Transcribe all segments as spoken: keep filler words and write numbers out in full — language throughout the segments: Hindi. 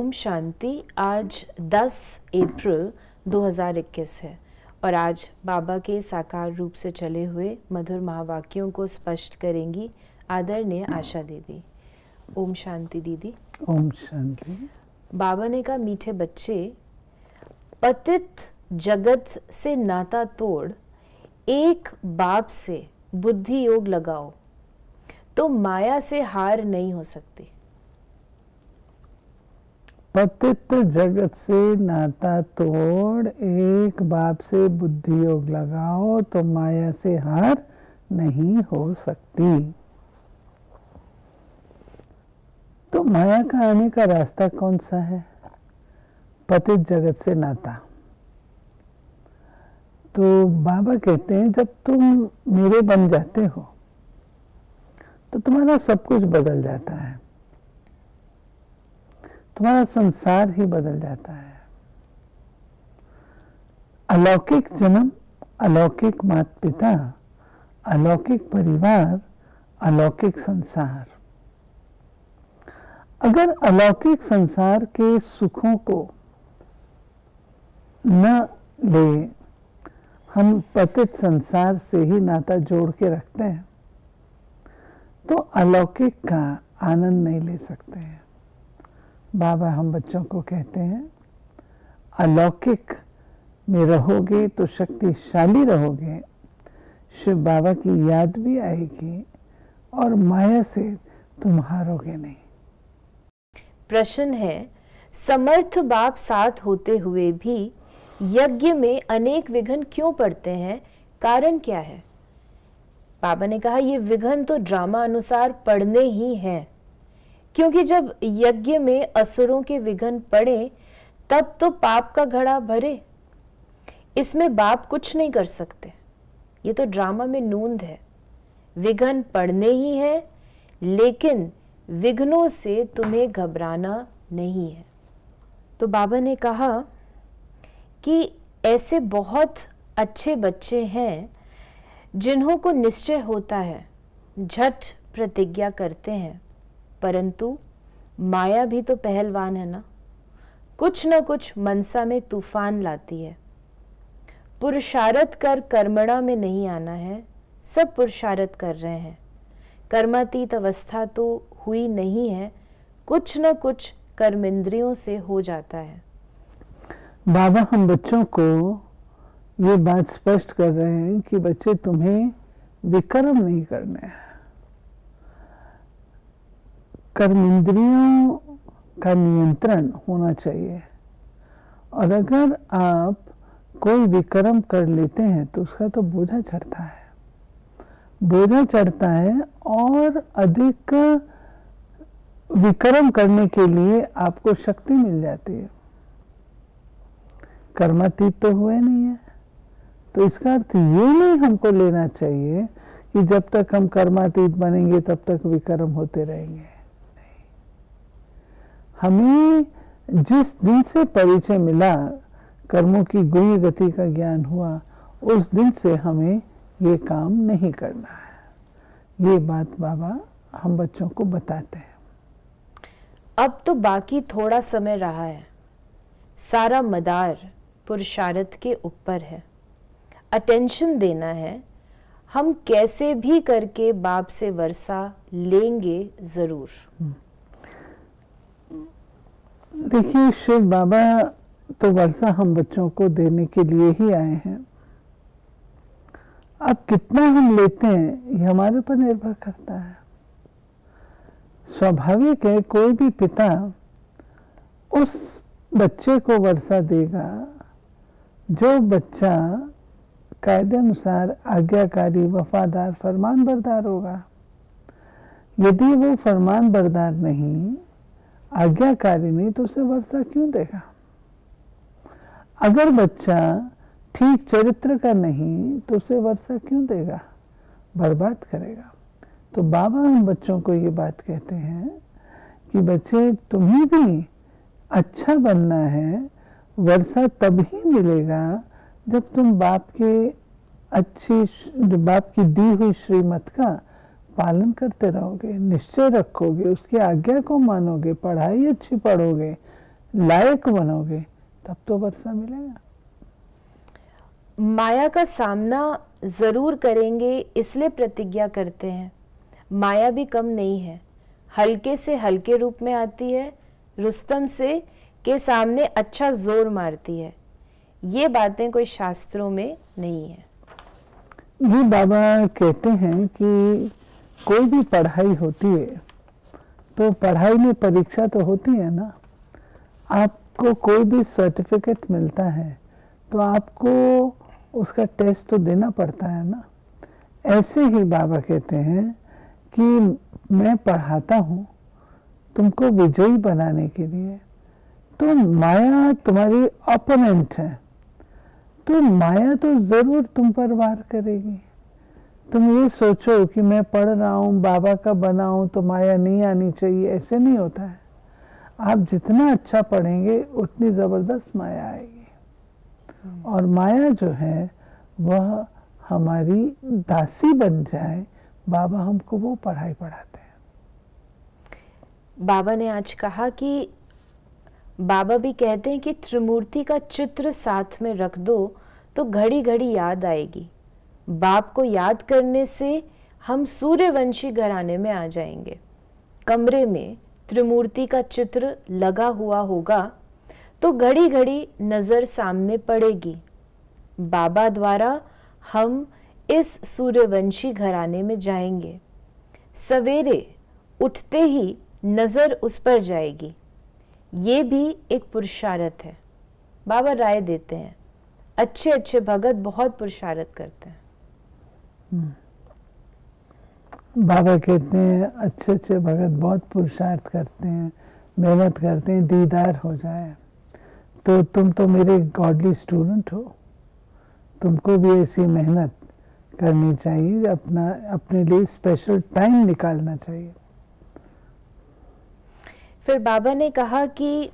ओम शांति। आज दस अप्रैल दो हज़ार इक्कीस है और आज बाबा के साकार रूप से चले हुए मधुर महावाक्यों को स्पष्ट करेंगी आदरणीय आशा दीदी। ओम शांति दीदी। ओम शांति। बाबा ने कहा, मीठे बच्चे, पतित जगत से नाता तोड़ एक बाप से बुद्धि योग लगाओ तो माया से हार नहीं हो सकती। पतित जगत से नाता तोड़ एक बाप से बुद्धि योग लगाओ तो माया से हार नहीं हो सकती। तो माया का आने का रास्ता कौन सा है? पतित जगत से नाता। तो बाबा कहते हैं, जब तुम मेरे बन जाते हो तो तुम्हारा सब कुछ बदल जाता है, तुम्हारा संसार ही बदल जाता है। अलौकिक जन्म, अलौकिक माता पिता, अलौकिक परिवार, अलौकिक संसार। अगर अलौकिक संसार के सुखों को न ले, हम पतित संसार से ही नाता जोड़ के रखते हैं तो अलौकिक का आनंद नहीं ले सकते हैं। बाबा हम बच्चों को कहते हैं, अलौकिक में रहोगे तो शक्तिशाली रहोगे, शिव बाबा की याद भी आएगी और माया से तुम हारोगे नहीं। प्रश्न है, समर्थ बाप साथ होते हुए भी यज्ञ में अनेक विघ्न क्यों पड़ते हैं? कारण क्या है? बाबा ने कहा, ये विघ्न तो ड्रामा अनुसार पड़ने ही हैं, क्योंकि जब यज्ञ में असुरों के विघ्न पड़े तब तो पाप का घड़ा भरे। इसमें बाप कुछ नहीं कर सकते, ये तो ड्रामा में नूंद है। विघ्न पड़ने ही है, लेकिन विघ्नों से तुम्हें घबराना नहीं है। तो बाबा ने कहा कि ऐसे बहुत अच्छे बच्चे हैं जिन्हों को निश्चय होता है, झट प्रतिज्ञा करते हैं, परंतु माया भी तो पहलवान है ना, कुछ न कुछ मनसा में तूफान लाती है। पुरुषार्थ कर कर्मणा में नहीं आना है, सब पुरुषार्थ कर रहे हैं, कर्मातीत अवस्था तो हुई नहीं है, कुछ न कुछ कर्मेंद्रियों से हो जाता है। बाबा हम बच्चों को ये बात स्पष्ट कर रहे हैं कि बच्चे, तुम्हें विकर्म नहीं करने हैं। कर्मेंद्रियों का नियंत्रण होना चाहिए, और अगर आप कोई विकर्म कर लेते हैं तो उसका तो बोझा चढ़ता है, बोझा चढ़ता है और अधिक विकर्म करने के लिए आपको शक्ति मिल जाती है। कर्मातीत तो हुए नहीं है, तो इसका अर्थ ये नहीं हमको लेना चाहिए कि जब तक हम कर्मातीत बनेंगे तब तक विकर्म होते रहेंगे। हमें जिस दिन से परिचय मिला, कर्मों की गुणी गति का ज्ञान हुआ, उस दिन से हमें ये काम नहीं करना है। ये बात बाबा हम बच्चों को बताते हैं। अब तो बाकी थोड़ा समय रहा है, सारा मदार पुरुषार्थ के ऊपर है। अटेंशन देना है, हम कैसे भी करके बाप से वर्षा लेंगे जरूर। देखिए, शिव बाबा तो वर्षा हम बच्चों को देने के लिए ही आए हैं। अब कितना हम लेते हैं ये हमारे पर निर्भर करता है। स्वाभाविक है, कोई भी पिता उस बच्चे को वर्षा देगा जो बच्चा कायदे अनुसार आज्ञाकारी, वफादार, फरमान बरदार होगा। यदि वो फरमान बरदार नहीं, आज्ञाकारी नहीं, तो उसे वर्षा क्यों देगा? अगर बच्चा ठीक चरित्र का नहीं तो उसे वर्षा क्यों देगा? बर्बाद करेगा। तो बाबा हम बच्चों को ये बात कहते हैं कि बच्चे, तुम्हें भी अच्छा बनना है। वर्षा तभी मिलेगा जब तुम बाप के अच्छी बाप की दी हुई श्रीमत का पालन करते रहोगे, निश्चय रखोगे, उसकी आज्ञा को मानोगे, पढ़ाई अच्छी पढ़ोगे, लायक बनोगे तब तो वर्षा मिलेगा। माया का सामना जरूर करेंगे इसलिए प्रतिज्ञा करते हैं। माया भी कम नहीं है, हल्के से हल्के रूप में आती है, रुस्तम से के सामने अच्छा जोर मारती है। ये बातें कोई शास्त्रों में नहीं है। ये बाबा कहते हैं कि कोई भी पढ़ाई होती है तो पढ़ाई में परीक्षा तो होती है ना। आपको कोई भी सर्टिफिकेट मिलता है तो आपको उसका टेस्ट तो देना पड़ता है ना। ऐसे ही बाबा कहते हैं कि मैं पढ़ाता हूँ तुमको विजयी बनाने के लिए। तो माया तुम्हारी ओपोनेंट है, तो माया तो जरूर तुम पर वार करेगी। तुम ये सोचो कि मैं पढ़ रहा हूँ बाबा का बना हूँ तो माया नहीं आनी चाहिए, ऐसे नहीं होता है। आप जितना अच्छा पढ़ेंगे उतनी जबरदस्त माया आएगी। और माया जो है वह हमारी दासी बन जाए, बाबा हमको वो पढ़ाई पढ़ाते हैं। बाबा ने आज कहा कि बाबा भी कहते हैं कि त्रिमूर्ति का चित्र साथ में रख दो तो घड़ी घड़ी याद आएगी। बाप को याद करने से हम सूर्यवंशी घराने में आ जाएंगे। कमरे में त्रिमूर्ति का चित्र लगा हुआ होगा तो घड़ी घड़ी नजर सामने पड़ेगी। बाबा द्वारा हम इस सूर्यवंशी घराने में जाएंगे। सवेरे उठते ही नजर उस पर जाएगी। ये भी एक पुरुषार्थ है। बाबा राय देते हैं, अच्छे अच्छे भगत बहुत पुरुषार्थ करते हैं। बाबा कहते हैं अच्छे अच्छे भगत बहुत पुरुषार्थ करते हैं, मेहनत करते हैं, दीदार हो जाए। तो तुम तो मेरे गॉडली स्टूडेंट हो, तुमको भी ऐसी मेहनत करनी चाहिए, अपना अपने लिए स्पेशल टाइम निकालना चाहिए। फिर बाबा ने कहा कि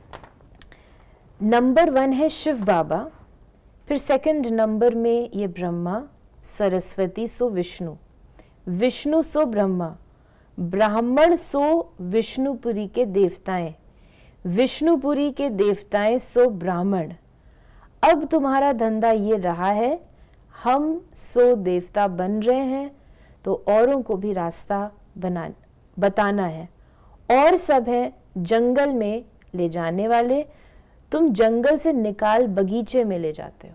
नंबर वन है शिव बाबा, फिर सेकंड नंबर में ये ब्रह्मा, सरस्वती सो विष्णु, विष्णु सो ब्रह्मा, ब्राह्मण सो विष्णुपुरी के देवताएं, विष्णुपुरी के देवताएं सो ब्राह्मण। अब तुम्हारा धंधा ये रहा है, हम सो देवता बन रहे हैं तो औरों को भी रास्ता बना बताना है। और सब है जंगल में ले जाने वाले, तुम जंगल से निकाल बगीचे में ले जाते हो।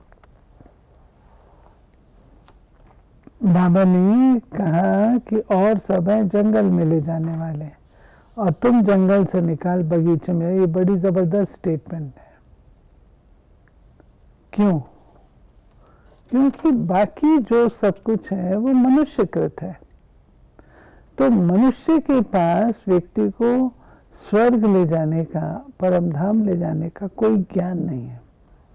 बाबा ने कहा कि और सब है जंगल में ले जाने वाले और तुम जंगल से निकाल बगीचे में। ये बड़ी जबरदस्त स्टेटमेंट है। क्यों? क्योंकि बाकी जो सब कुछ है वो मनुष्यकृत है। तो मनुष्य के पास व्यक्ति को स्वर्ग ले जाने का, परम धाम ले जाने का कोई ज्ञान नहीं है।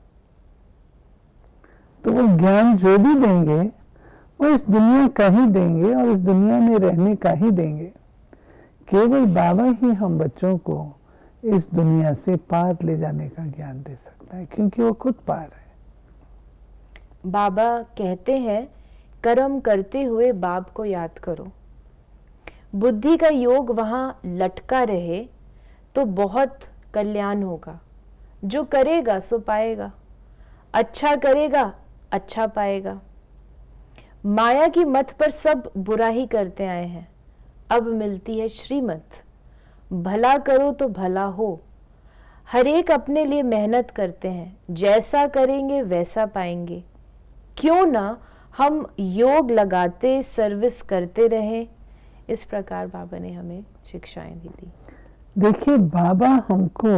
तो वो ज्ञान जो भी देंगे वो इस दुनिया का ही देंगे और इस दुनिया में रहने का ही देंगे। केवल बाबा ही हम बच्चों को इस दुनिया से पार ले जाने का ज्ञान दे सकता है, क्योंकि वो खुद पार है। बाबा कहते हैं कर्म करते हुए बाप को याद करो। बुद्धि का योग वहां लटका रहे तो बहुत कल्याण होगा। जो करेगा सो पाएगा, अच्छा करेगा अच्छा पाएगा। माया की मत पर सब बुरा ही करते आए हैं, अब मिलती है श्रीमत। भला करो तो भला हो। हर एक अपने लिए मेहनत करते हैं, जैसा करेंगे वैसा पाएंगे। क्यों ना हम योग लगाते सर्विस करते रहें। इस प्रकार बाबा ने हमें शिक्षाएं भी दी। देखिए, बाबा हमको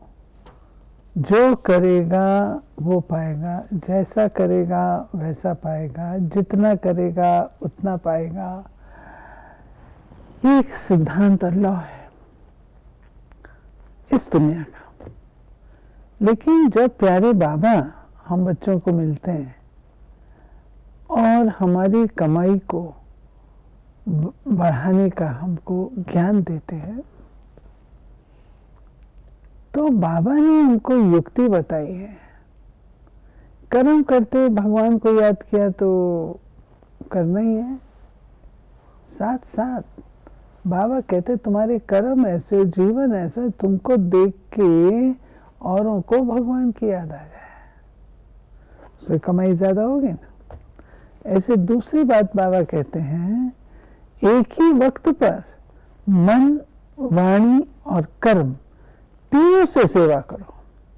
जो करेगा वो पाएगा, जैसा करेगा वैसा पाएगा, जितना करेगा उतना पाएगा। एक सिद्धांत और लॉ है इस दुनिया का। लेकिन जब प्यारे बाबा हम बच्चों को मिलते हैं और हमारी कमाई को बढ़ाने का हमको ज्ञान देते हैं, तो बाबा ने हमको युक्ति बताई है। कर्म करते भगवान को याद किया तो करना ही है, साथ साथ बाबा कहते तुम्हारे कर्म ऐसे, जीवन ऐसा, तुमको देख के औरों को भगवान की याद आ जाए, उससे कमाई ज्यादा होगी ना। ऐसे दूसरी बात बाबा कहते हैं, एक ही वक्त पर मन, वाणी और कर्म तीनों से सेवा करो।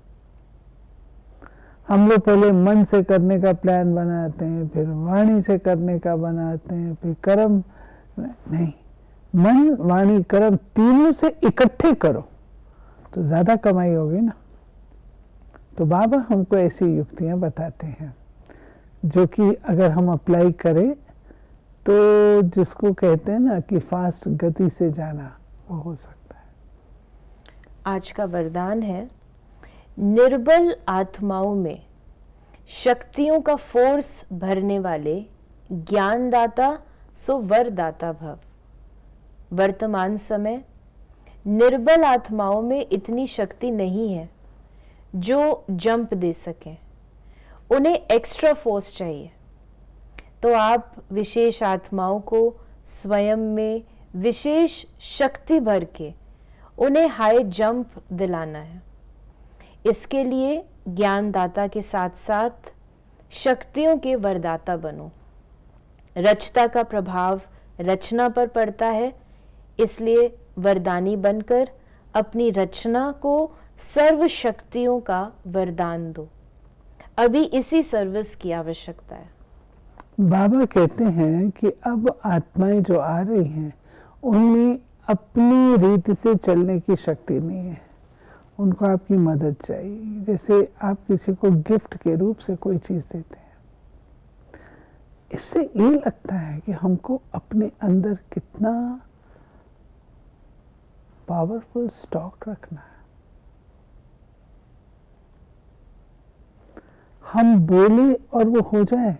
हम लोग पहले मन से करने का प्लान बनाते हैं, फिर वाणी से करने का बनाते हैं, फिर कर्म। नहीं, मन, वाणी, कर्म तीनों से इकट्ठे करो तो ज्यादा कमाई होगी ना। तो बाबा हमको ऐसी युक्तियां बताते हैं जो कि अगर हम अप्लाई करें तो जिसको कहते हैं ना कि फास्ट गति से जाना, वो हो सकता है। आज का वरदान है, निर्बल आत्माओं में शक्तियों का फोर्स भरने वाले ज्ञानदाता सो वरदाता भव। वर्तमान समय निर्बल आत्माओं में इतनी शक्ति नहीं है जो जंप दे सकें, उन्हें एक्स्ट्रा फोर्स चाहिए। तो आप विशेष आत्माओं को स्वयं में विशेष शक्ति भर के उन्हें हाई जंप दिलाना है। इसके लिए ज्ञानदाता के साथ साथ शक्तियों के वरदाता बनो। रचता का प्रभाव रचना पर पड़ता है, इसलिए वरदानी बनकर अपनी रचना को सर्व शक्तियों का वरदान दो। अभी इसी सर्विस की आवश्यकता है। बाबा कहते हैं कि अब आत्माएं जो आ रही हैं उनमें अपनी रीति से चलने की शक्ति नहीं है, उनको आपकी मदद चाहिए। जैसे आप किसी को गिफ्ट के रूप से कोई चीज देते हैं, इससे ये लगता है कि हमको अपने अंदर कितना पावरफुल स्टॉक रखना है। हम बोले और वो हो जाए,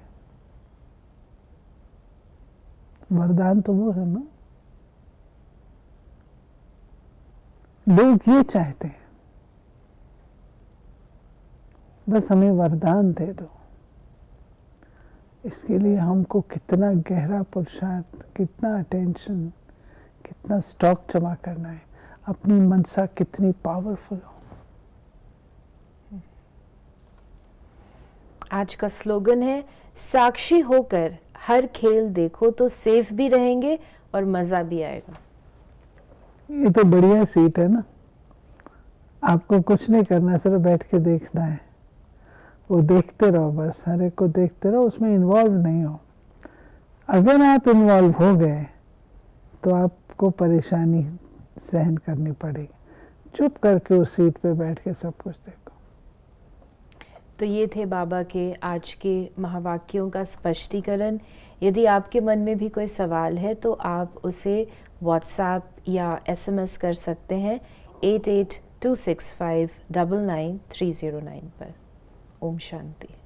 वरदान तो वो है ना। लोग ये चाहते हैं बस हमें वरदान दे दो। इसके लिए हमको कितना गहरा पुरुषार्थ, कितना अटेंशन, कितना स्टॉक जमा करना है, अपनी मनसा कितनी पावरफुल हो। आज का स्लोगन है, साक्षी होकर हर खेल देखो तो सेफ भी रहेंगे और मजा भी आएगा। ये तो बढ़िया सीट है ना, आपको कुछ नहीं करना, सिर्फ बैठ के देखना है। वो देखते रहो, बस हर एक को देखते रहो, उसमें इन्वॉल्व नहीं हो। अगर आप इन्वॉल्व हो गए तो आपको परेशानी सहन करनी पड़ेगी। चुप करके उस सीट पे बैठ के सब कुछ देखो। तो ये थे बाबा के आज के महावाक्यों का स्पष्टीकरण। यदि आपके मन में भी कोई सवाल है तो आप उसे व्हाट्सएप या एसएमएस कर सकते हैं eight eight two six five nine nine three zero nine पर। ओम शांति।